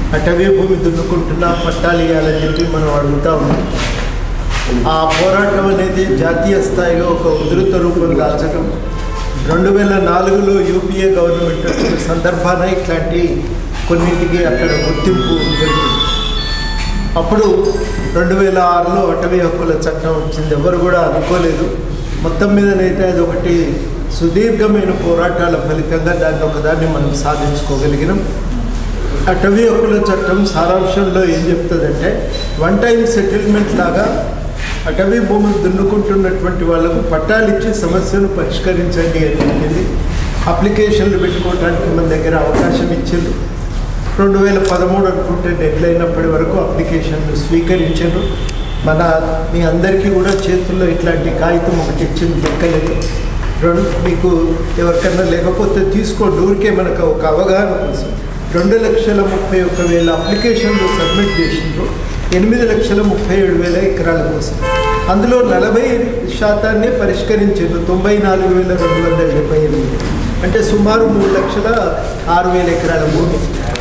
అటవీ భూమి దున్నుకుంటున్నా పట్టాలు ఇవ్వాలని చెప్పి మనం అడుగుతూ ఉన్నాం. ఆ పోరాటం అనేది జాతీయ స్థాయిలో ఒక ఉధృత రూపం దాల్చడం 2004లో యూపీఏ గవర్నమెంట్ వచ్చిన సందర్భాన ఇట్లాంటి కొన్నింటికి అక్కడ గుర్తింపు జరిగింది. అప్పుడు 2006లో అటవీ హక్కుల చట్టం వచ్చింది. ఎవరు కూడా అనుకోలేదు. మొత్తం మీదనైతే అది ఒకటి సుదీర్ఘమైన పోరాటాల ఫలితంగా దాన్ని ఒకదాన్ని మనం సాధించుకోగలిగినాం. అటవీ హక్కుల చట్టం సారాంశంలో ఏం చెప్తుందంటే, వన్ టైం సెటిల్మెంట్ లాగా అటవీ భూములు దున్నుకుంటున్నటువంటి వాళ్ళకు పట్టాలు ఇచ్చి సమస్యను పరిష్కరించండి అని చెప్పింది. అప్లికేషన్లు పెట్టుకోవడానికి మన దగ్గర అవకాశం ఇచ్చిండ్రు. 2013 అనుకుంటే డెడ్లైన్ అప్పటి వరకు అప్లికేషన్లు స్వీకరించారు. మీ అందరికీ కూడా చేతుల్లో ఇట్లాంటి కాగితం ఒకటి ఇచ్చింది, లెక్కలేదు. మీకు ఎవరికన్నా లేకపోతే తీసుకోండి, ఊరికే మనకు ఒక అవగాహన కోసం. 2,31,000 అప్లికేషన్లు సబ్మిట్ చేసిండ్రు 8,37,000 ఎకరాల కోసం. అందులో 40% పరిష్కరించారు 94,278, అంటే సుమారు 3,06,000 ఎకరాల భూమి.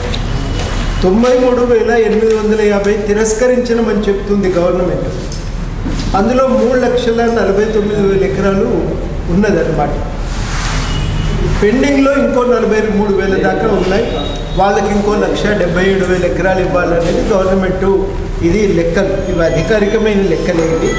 93,850 తిరస్కరించమని చెప్తుంది గవర్నమెంట్. అందులో 3,49,000 ఎకరాలు ఉన్నదన్నమాట. పెండింగ్లో ఇంకో 43,000 దాకా ఉన్నాయి. వాళ్ళకి ఇంకో 1,77,000 ఎకరాలు ఇవ్వాలనేది గవర్నమెంటు. ఇది లెక్కలు, ఇవి అధికారికమైన లెక్కలేంటి.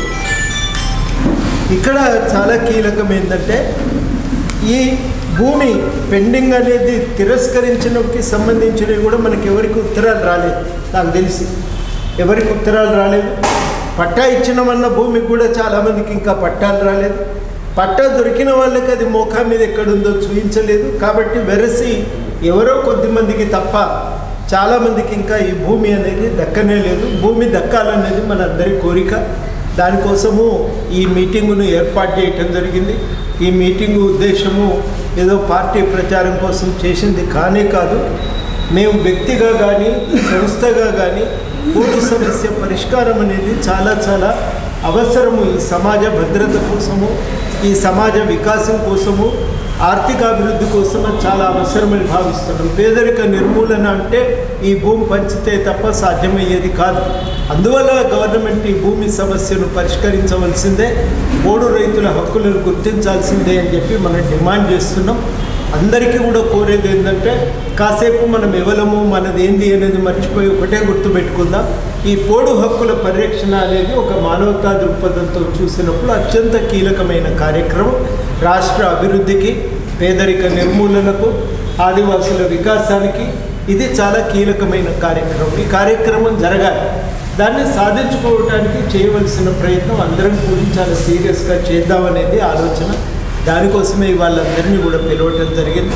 ఇక్కడ చాలా కీలకం ఏంటంటే, ఈ భూమి పెండింగ్ అనేది తిరస్కరించడానికి సంబంధించినవి కూడా మనకి ఎవరికి ఉత్తరాలు రాలేదు. నాకు తెలిసి ఎవరికి ఉత్తరాలు రాలేదు. పట్టా ఇచ్చినమన్న భూమికి కూడా చాలామందికి ఇంకా పట్టాలు రాలేదు. పట్టా దొరికిన వాళ్ళకి అది మోకా మీద ఎక్కడుందో చూపించలేదు. కాబట్టి వెరసి ఎవరో కొద్దిమందికి తప్ప చాలామందికి ఇంకా ఈ భూమి అనేది దక్కనే లేదు. భూమి దక్కాలనేది మన అందరి కోరిక. దానికోసము ఈ మీటింగును ఏర్పాటు చేయటం జరిగింది. ఈ మీటింగు ఉద్దేశము ఏదో పార్టీ ప్రచారం కోసం చేసింది కానే కాదు. మేము వ్యక్తిగా కానీ సంస్థగా కానీ భూమి సమస్య పరిష్కారం అనేది చాలా చాలా అవసరము. ఈ సమాజ భద్రత కోసము, ఈ సమాజ వికాసం కోసము, ఆర్థిక అభివృద్ధి కోసం చాలా అవసరమని భావిస్తున్నాం. పేదరిక నిర్మూలన అంటే ఈ భూమి పంచితే తప్ప సాధ్యమయ్యేది కాదు. అందువల్ల గవర్నమెంట్ ఈ భూమి సమస్యను పరిష్కరించవలసిందే, పోడు రైతుల హక్కులను గుర్తించాల్సిందే అని చెప్పి మనం డిమాండ్ చేస్తున్నాం. అందరికీ కూడా కోరేది ఏంటంటే, కాసేపు మనం ఎవలము మనది ఏంది అనేది మర్చిపోయి ఒకటే గుర్తుపెట్టుకుందాం. ఈ పోడు హక్కుల పరిరక్షణ అనేది ఒక మానవతా దృక్పథంతో చూసినప్పుడు అత్యంత కీలకమైన కార్యక్రమం. రాష్ట్ర అభివృద్ధికి, పేదరిక నిర్మూలనకు, ఆదివాసుల వికాసానికి ఇది చాలా కీలకమైన కార్యక్రమం. ఈ కార్యక్రమం జరగాలి. దాన్ని సాధించుకోవడానికి చేయవలసిన ప్రయత్నం అందరం కూడా చాలా సీరియస్గా చేద్దామనేది ఆలోచన. దానికోసమే వాళ్ళందరినీ కూడా పిలవటం జరిగింది.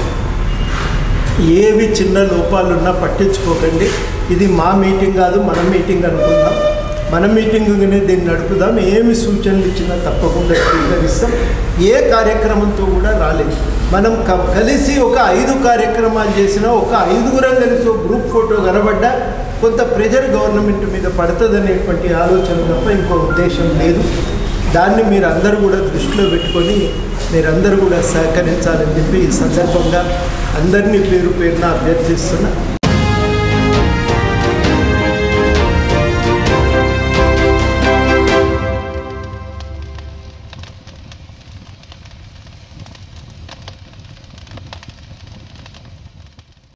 ఏవి చిన్న లోపాలున్నా పట్టించుకోకండి. ఇది మా మీటింగ్ కాదు, మన మీటింగ్ అనుకుందాం. మన మీటింగ్నే దీన్ని నడుపుదాం. ఏమి సూచనలు ఇచ్చినా తప్పకుండా స్వీకరిస్తాం. ఏ కార్యక్రమంతో కూడా రాలేదు. మనం కలిసి ఒక 5 కార్యక్రమాలు చేసినా, ఒక 5గురం కలిసి ఒక గ్రూప్ ఫోటో కనబడ్డా కొంత ప్రెజర్ గవర్నమెంట్ మీద పడుతుందనేటువంటి ఆలోచన తప్ప ఇంకో ఉద్దేశం లేదు. దాన్ని మీరందరూ కూడా దృష్టిలో పెట్టుకొని మీరందరూ కూడా సహకరించాలని చెప్పి ఈ సందర్భంగా అందరినీ పేరు పేరున అభ్యర్థిస్తున్నా.